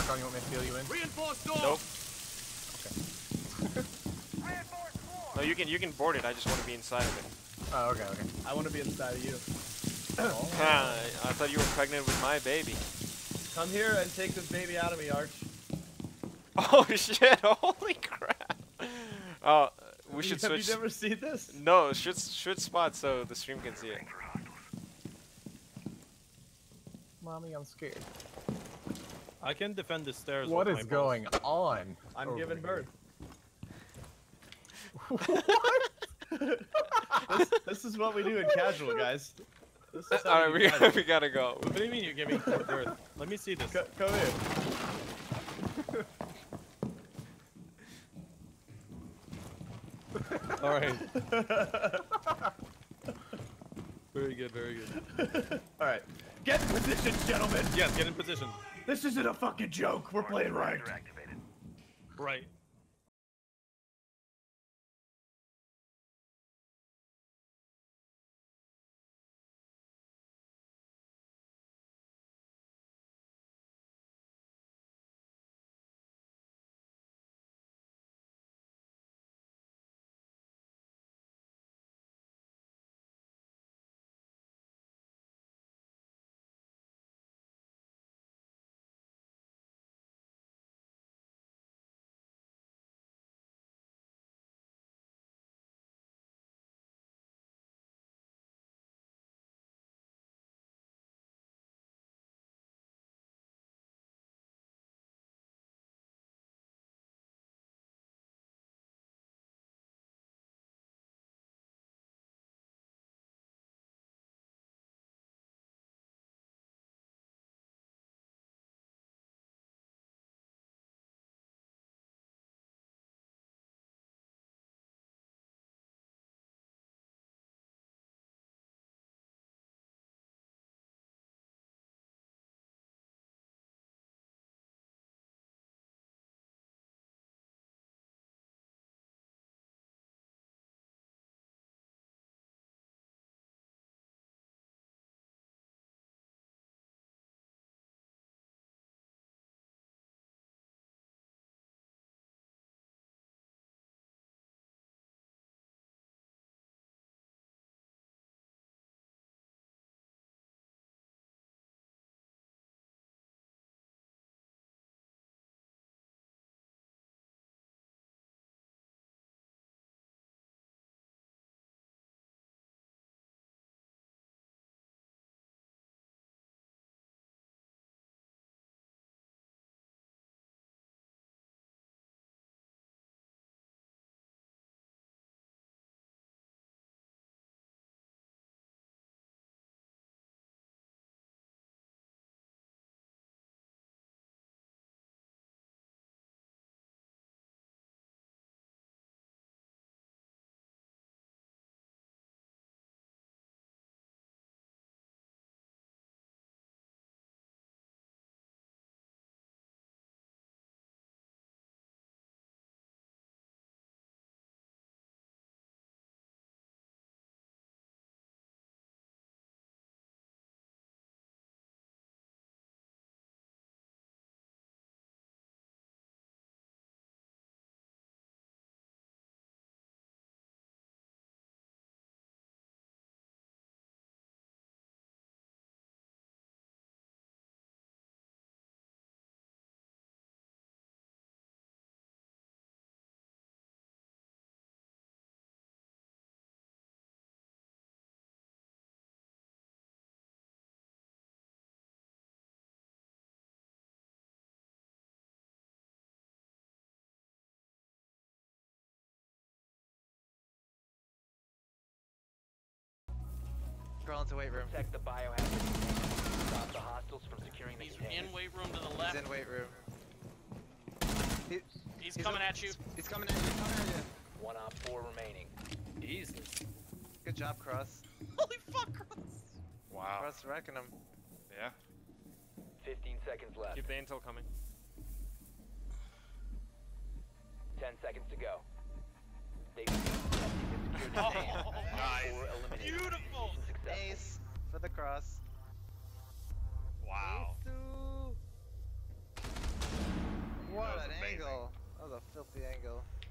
Strong, you want me to fill you in? Reinforced door. Nope. Okay. No, you can board it. I just want to be inside of it. Oh, okay, okay. I want to be inside of you. I thought you were pregnant with my baby. Come here and take this baby out of me, Arch. Oh shit! Holy crap! Oh, we should Have switch. you never seen this? No, should spot so the stream can see it. Mommy, I'm scared. I can defend the stairs. What with is my going on? I'm over giving here? birth. This is what we do in casual, guys. This is how Alright, we do casual. we gotta go. What do you mean you're giving birth? Let me see this. Come here. All right. Very good, very good. All right. Get in position, gentlemen. Yes, get in position. This isn't a fucking joke. We're playing ranked. Right. Crawl into weight room. Protect the biohazard. Stop the hostiles from securing the He's container. in weight room to the left. He's in weight room. He's coming at you. He's coming at you. He's coming at you. 1 op 4 remaining. Jesus. Good job, Cross. Holy fuck, Cross. Wow. Cross wrecking him. Yeah. 15 seconds left. Keep the intel coming. 10 seconds to go. They've secured the container. Oh, Op 4 eliminated. beautiful. Mission successful. Ace for the Cross. Wow. Ace-oo. angle. That was a filthy angle.